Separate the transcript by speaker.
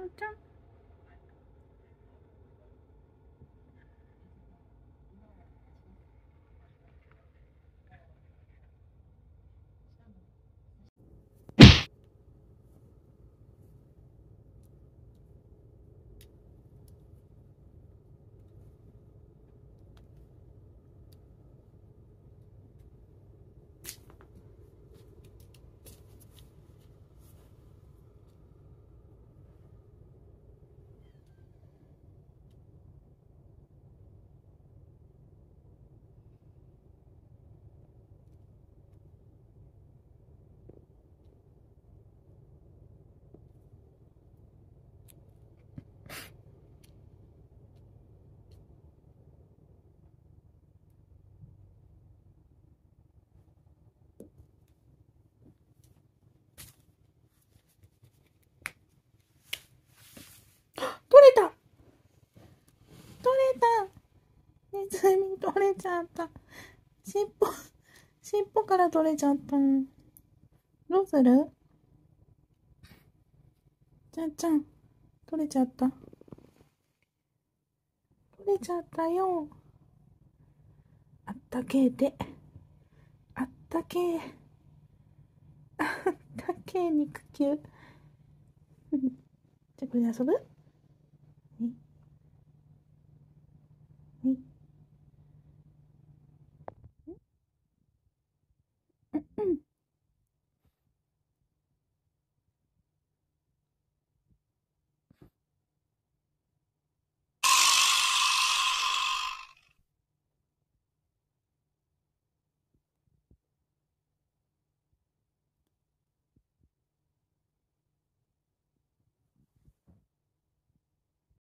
Speaker 1: うちゃん。取れた。取れた。ネズミ取れちゃった。尻尾から取れちゃった。どうする？ちゃんちゃん、取れちゃった。取れちゃったよ。あったけえて。あったけえ。あったけえ肉球。じゃあこれで遊ぶ？